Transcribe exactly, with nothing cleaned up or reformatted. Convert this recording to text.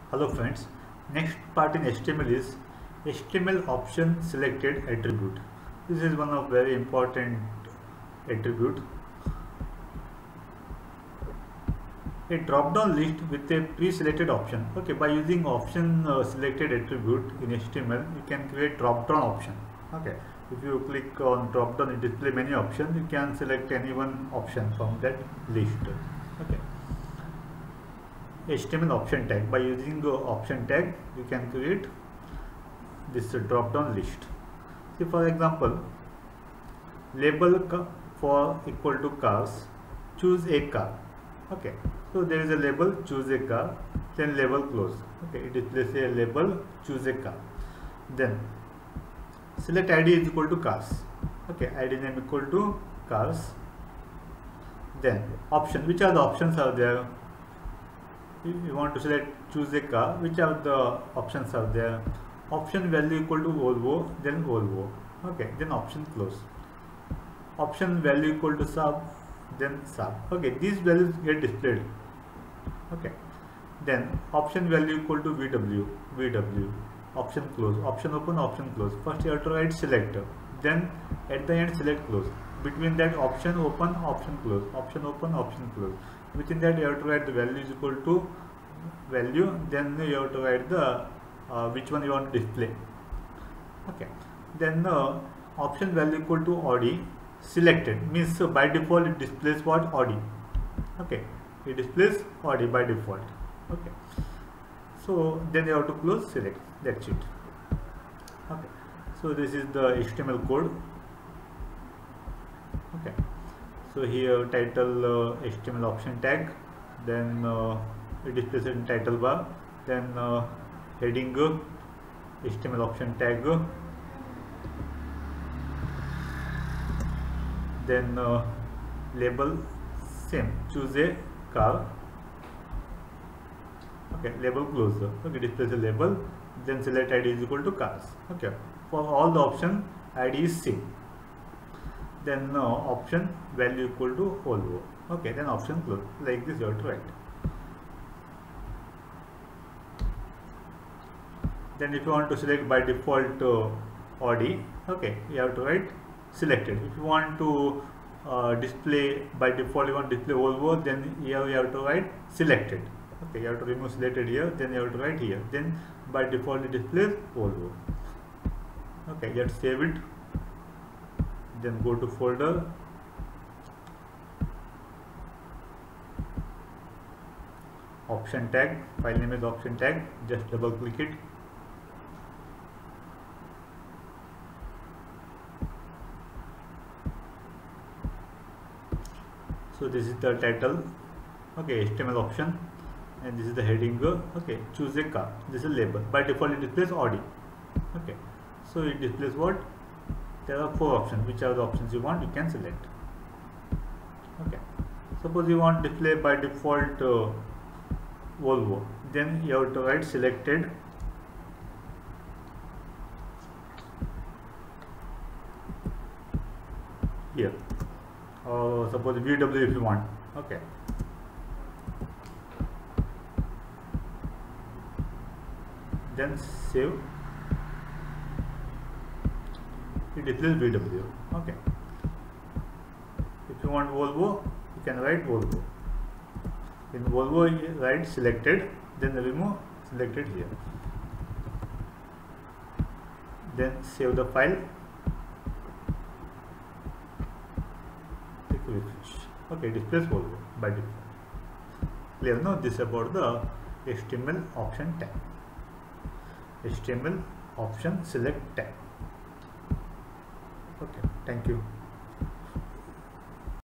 Hello friends, next part in H T M L is H T M L option selected attribute. This is one of very important attribute. A drop down list with a pre-selected option. Okay, by using option uh, selected attribute in H T M L, you can create drop down option. Okay, if you click on drop down, it display many options. You can select any one option from that list. Okay. H T M L option tag. By using the option tag, you can create this uh, drop down list. See, for example, label for equal to cars, choose a car. Okay, so there is a label, choose a car, then label close. Okay, it displays a label, choose a car. Then select I D is equal to cars. Okay, I D name equal to cars. Then option, which are the options are there? You want to select choose a car, which are the options are there? Option value equal to Volvo, then Volvo. Okay, then option close. Option value equal to sub, then sub. Okay, these values get displayed. Okay, then option value equal to V W, V W. Option close, option open, option close. First you have to write selector, then at the end select close. Between that option open, option close, option open, option close. Within that you have to write the value is equal to value, then you have to write the uh, which one you want to display. Okay, then uh, option value equal to O D selected means uh, by default it displays what? O D. Okay, it displays O D by default. Okay, so then you have to close select, that's it. Okay, so this is the H T M L code. Okay, so here title uh, H T M L option tag, then uh, it displays in title bar, then uh, heading uh, H T M L option tag, uh, then uh, label same, choose a car. Okay, label close. Okay, displays a label, then select I D is equal to cars. Okay, for all the option I D is same. Then uh, option value equal to Volvo. Okay, then option close. Like this you have to write. Then if you want to select by default uh, O D, okay, you have to write selected. If you want to uh, display by default, you want to display Volvo, then here you have to write selected. Okay, you have to remove selected here, then you have to write here. Then by default it displays Volvo. Okay, let's save it. Then go to folder, option tag, file name is option tag, just double click it. So this is the title, okay, H T M L option, and this is the heading, okay, choose a car, this is label. By default it displays O D. Okay, so it displays what? There are four options. Which are the options you want, you can select. Okay, suppose you want display by default uh, Volvo, then you have to write selected here, or suppose V W if you want. Okay, then save. It displays V W. Okay, if you want Volvo, you can write Volvo. In Volvo you write selected, then remove selected here, then save the file, click refresh. Okay, displays Volvo by default. Clear now? This about the H T M L option tag, H T M L option select tag. Okay, thank you.